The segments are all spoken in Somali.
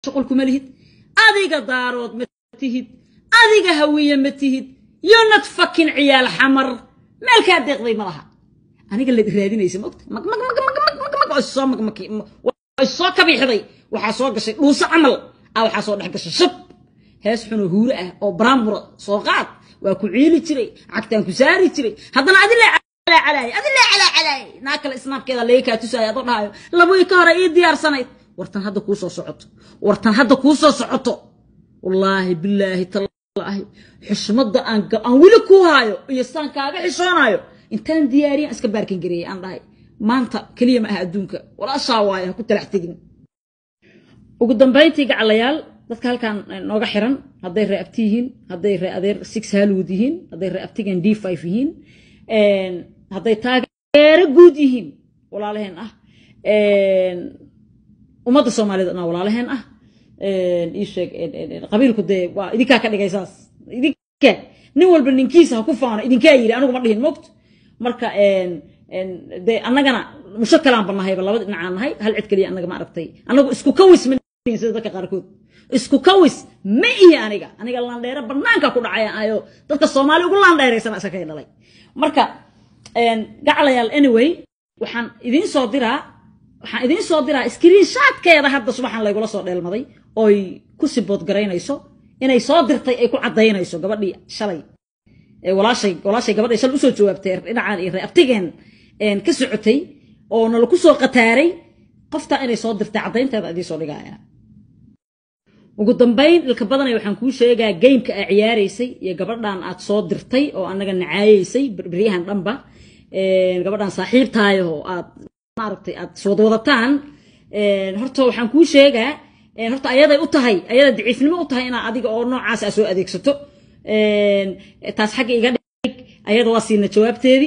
شغلكم ملهد أذيك دارود متهد أذيك هوية متهد you're not fucking عيال حمر مالك هاديق ذي مرها أنا قال لي رادين يسموك الصوك بيحضي وحصوك شيء وص عمل أو حصوك حق الشب هاس حنو هورة أو برامبر صوقات وكعيلي تري عكتان كساري تري هذا علي ناكل إسناب كذا ليك تسايا ضرها لبوي كهرا ديار سنة ورتن هذا كوسو صعط والله بالله تالله حشمد أن ولكو هايو يستان كاغا حشونايو intaan diyaariyan iska baarkin gareeyay aan dhahay maanta kaliya ma aha adduunka wala shaawaaya ku talaxtigin ugu dambeyntii gacalayaal dadka halkan nooga xiran haday reebtihiin haday reeadeer 6 haalud yihiin haday reebtigan D5 yihiin haday taageero guud yihiin walaalaheen ah ummadda Soomaaliyeedna walaalaheen ah ii sheeg qabiilku de waa idinka ka dhigaysaas idinka nin walba ninkiisa ku faano idinka yiri anigu ma dhihin moqt marka de annagana mushakalaan banahayba labada dhinacaan nahay hal cid kaliya annaga ma aragtay anagu isku kawis ma sida dadka qaarkood isku kawis ma ihi aniga laandheero banaanka ku dhacay ayo dadka Soomaali ugu laandheeraysan asaka dhalay marka gacalayaal anyway waxaan idin soo diraa screenshot-keeda hadda subaxan laygula soo dheelmaday oo ku sibood garaynayso inay soo dirtay ay ku cadeynayso gabadhii shalay walaashay gabadhay shal u soo jawaabtay dhinacaan iyo reebtigeen ka socotay oo nala ku soo qataaray qofta inay soo dirtay cadeynteeda adii soo dhigaya ugu dambeyn ilka badanay waxaan ku sheegaa gameka ay ciyaaraysay iyo gabadhan aad soo dirtay oo anaga nacaayeysay bariyahan dhanba gabadhan saaxiibtaayo oo aad maaragtay aad soo wadataan horta waxaan ku sheegaa horta ayaday u tahay ayada daciifnimo u tahay inaa adiga oo noocaas soo adeegsato taas xaq iga dhig ayada waa siina jawaabteedii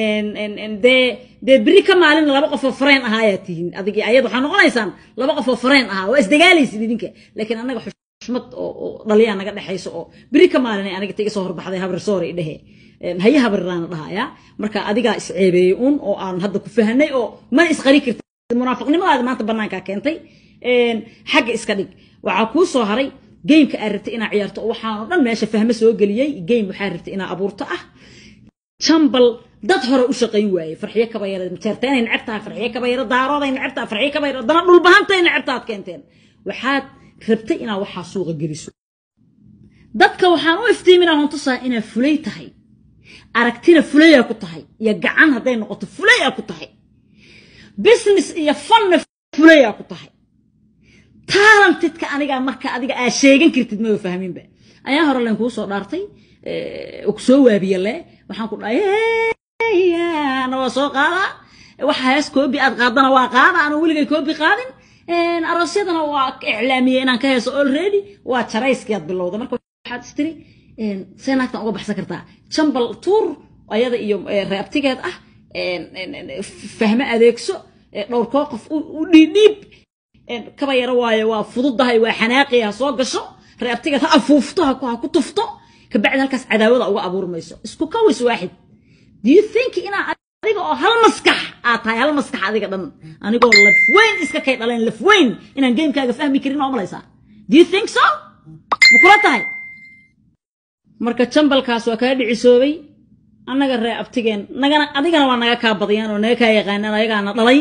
de biri ka maalin laba qof oo fareen ahaa tihiin adiga ayada waxa noqonaysaan laba qof oo fareen ahaa waa isdagaalaysid idinka laakiin anaga xushmad oo dhaliya naga dhaxayso oo biri ka maalin aniga tiga soo horbaxday habar soori dhahe haye habarraan dhahaya marka adiga isceebeeyay oo aan hadda ku fahanay oo ma isqari kartid munaafiqnimadaada maanta banaanka keentay xaq iska dhig waxa ku soo haray gameka aad rabtay inaa ciyaarto waxaan oo dhan meesha fahmo soo galiyay game waxa rabtay inaa abuurto ah chambal dad hore u shaqeyn waayay farxiye kabayra majarteen in cibta farxiye kabayra daarooda in cibta farxiye kabayra dana dhul bahantay in cibta aad keenteen waxaad rabtay inaa waxa suuqa geliso dadka waxaan u iftiiminaa huntusaa inaa fulay tahay aragtina fulay ku tahay iyo gacan haday noqoto fulay ku tahay business iyo fun fulay ku tahay talentedka aniga marka adiga aa sheegan kartid ma fahmin ba ayaa hore leen ku soo dhaartay oo soo waabiyay waxaan ku dhahay ana soo qaada waxa hees koobi aad qaadana waa qaada aan waliga koobi qaadin aroosyadana waa iclaamiyay inaan ka heeso already waa jarayskiyaad bilowda marka waxaad istiri seenaagtan uga baxsan kartaa chambal tour ayada iyo reebtigeed ah fahmo adeegso dhowr qof u dhiib kabayra waaye waa fududahay waa xanaaqiya soo gasho reebtiga ha afuufto ha ku tufto ka bacdi halkaas cadaawada uga abuurmayso isku kawis waaxid do you think ina adiga oo hal maskax tahay hal maskax adiga dhan anigoo laf weyn iska kay dhaleen laf weyn inaan gamekaaga fahmi karin oo malaysa do you think so mukula tahay marka chambalkaas waa ka dhicisoobay anaga reebtigeen nagana adigana waa naga ka badiyaan oo naga ka yaqaanaan ayagaana dhalay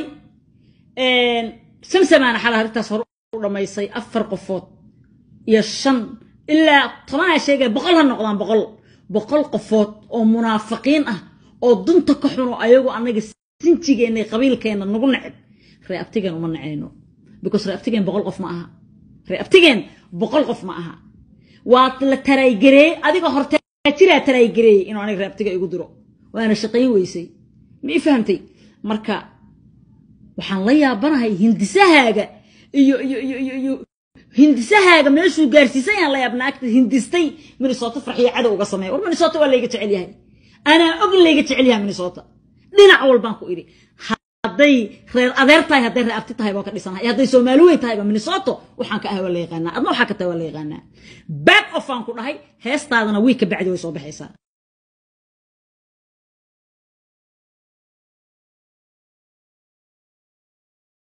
سمسمان حلا هرتا صار ودمايسay 4 qofood iyo 5 ilaa 10 sheegay boqolha noqdaan boqol qofood oo munaafiqiin ah oo dunta ka xuno ayagu anaga sinjigeenay qabiilkeena nagu nacib reebtigan uma nacayno because reebtigan boqol qof ma aha reebtigan boqol qof ma aha waa la taray garee adiga horta jira taray garee inuu aniga reebtiga igu diro waana shaqeyn weysay ma fahamtay marka waxaan la yaabanahay hindisahaaga iyo hindisahaaga meeshuu gaarsiisan yahay la yaabnaagta hindistay Minnesota farxiye cadow uga sameeyay war Minnesota waa layga jecel yahay ana og layga jecel yahay Minnesota dhinac walbaan ku iri haday reer adeertahay haday reebti tahay waa ka dhisanahay haday Soomaali way tahay Minnesota waxaan ka ahwal la yaqaana adna waxa ka tahay la yaqaana back off aan ku dhahay heestaadana way ka bacdi way soo baxaysaa